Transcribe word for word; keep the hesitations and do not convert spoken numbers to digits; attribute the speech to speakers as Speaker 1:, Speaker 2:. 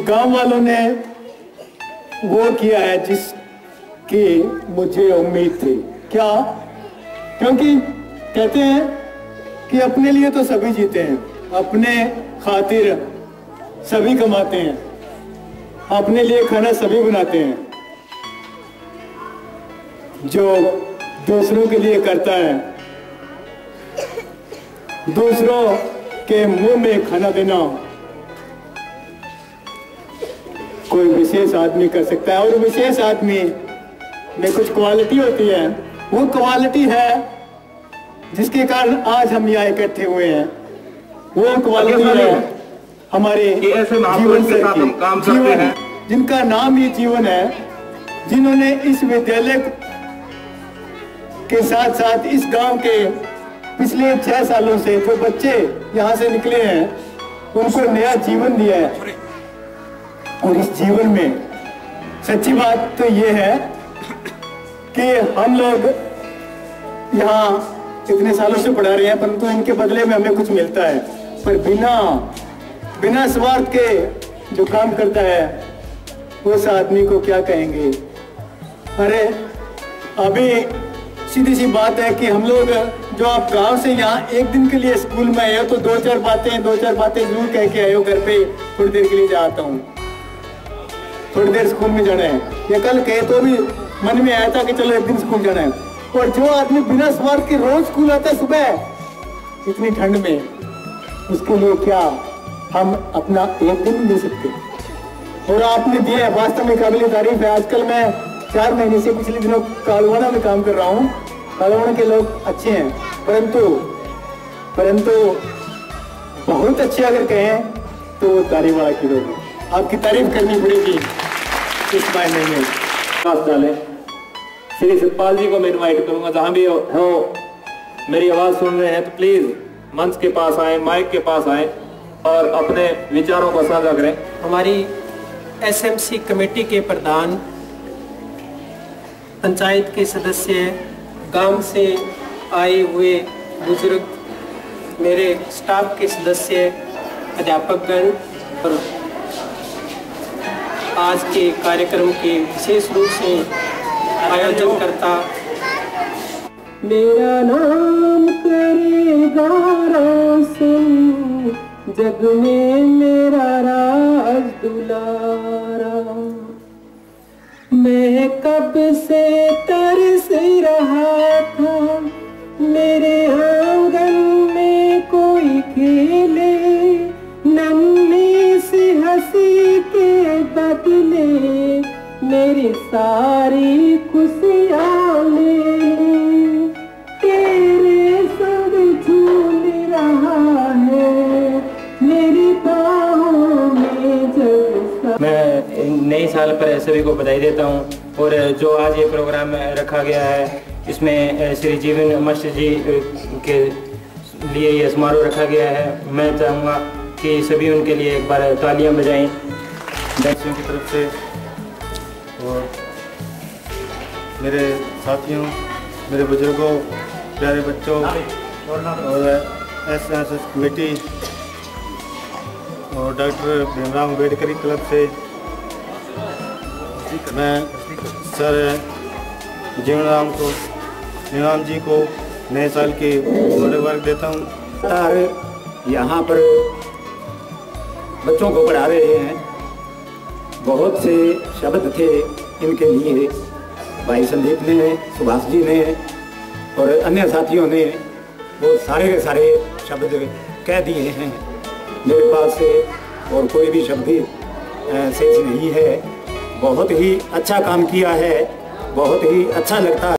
Speaker 1: गांव वालों ने वो किया है जिसकी मुझे उम्मीद थी। क्या? क्योंकि कहते हैं कि अपने लिए तो सभी जीते हैं, अपने खातिर सभी कमाते हैं, अपने लिए खाना सभी बनाते हैं। जो दूसरों के लिए करता है, दूसरों के मुंह में खाना देना कोई विशेष आदमी कर सकता है। और विशेष आदमी में कुछ क्वालिटी होती है, वो क्वालिटी है जिसके कारण आज हम यहाँ इकट्ठे हुए हैं। वो क्वालिटी है हमारे जीवन से काम करते हैं, जिनका नाम ही जीवन है, जिन्होंने इस विद्यालय के साथ साथ इस गांव के पिछले छह सालों से जो बच्चे यहाँ से निकले हैं उनको नया जीवन दिया है। और इस जीवन में सच्ची बात तो ये है कि हम लोग यहाँ इतने सालों से पढ़ा रहे हैं, परंतु इनके बदले में हमें कुछ मिलता है। पर बिना बिना स्वार्थ के जो काम करता है उस आदमी को क्या कहेंगे? अरे अभी सीधी सी बात है कि हम लोग जो आप गांव से यहाँ एक दिन के लिए स्कूल में आए हो तो दो चार बातें दो चार बातें जरूर कह के आए हो, घर पे थोड़ी देर के लिए जाता हूँ, थोड़ी देर स्कूल में जाना है। ये कल कहे तो भी मन में आया था कि चलो एक दिन स्कूल जाना है। और जो आदमी बिना स्वार्थ के रोज स्कूल आता है सुबह इतनी ठंड में, उसके लिए क्या हम अपना एक दिन नहीं दे सकते? और आपने दिया है, वास्तव में काबिल तारीफ है। आजकल मैं चार महीने से पिछले दिनों कालवाड़ा में काम कर रहा हूँ। कालवाड़ा के लोग अच्छे हैं, परंतु परंतु बहुत अच्छे अगर कहें तो वो दारीवाड़ा के लोग। आपकी तारीफ करनी पड़ेगी इस मायने में।
Speaker 2: पास डालें। श्री सतपाल जी को मैं इनवाइट करूंगा, जहां भी हो, हो मेरी आवाज सुन रहे हैं तो प्लीज मंच के पास आए, माइक के पास आए और अपने विचारों को साझा करें।
Speaker 3: हमारी एसएमसी कमेटी के प्रधान, पंचायत के सदस्य, गांव से आए हुए बुजुर्ग, मेरे स्टाफ के सदस्य, अध्यापकगण और आज के कार्यक्रम के विशेष रूप से आयोजन करता, मेरा नाम करेगा रोशन, जग में मेरा राज दुलारा। मैं कब से तरस रहा था, मेरे आंगन में कोई खेले, नन्ही सी हंसी के बदले मेरी सारी खुशियाँ ले ली। तेरे संग झूल रहा है मेरी बाहों में जब।
Speaker 2: मैं नए साल पर सभी को बधाई देता हूं। और जो आज ये प्रोग्राम रखा गया है इसमें श्री जीवन मस्त जी के लिए ये समारोह रखा गया है। मैं चाहूँगा कि सभी उनके लिए एक बार तालियां बजाएं
Speaker 4: बच्चों की तरफ से। और मेरे साथियों, मेरे बुजुर्गों, प्यारे बच्चों और एस एस एस कमेटी और डॉक्टर भीमराव अम्बेडकर क्लब से मैं सर जीवनराम को जीवनराम जी को नए साल की मुबारकबाद देता हूँ।
Speaker 5: यहाँ पर बच्चों को पढ़ा रहे हैं। बहुत से शब्द थे इनके लिए, भाई संदीप ने, सुभाष जी ने और अन्य साथियों ने वो सारे के सारे शब्द कह दिए हैं। मेरे पास और कोई भी शब्द शेष नहीं है। बहुत ही अच्छा काम किया है, बहुत ही अच्छा लगता है।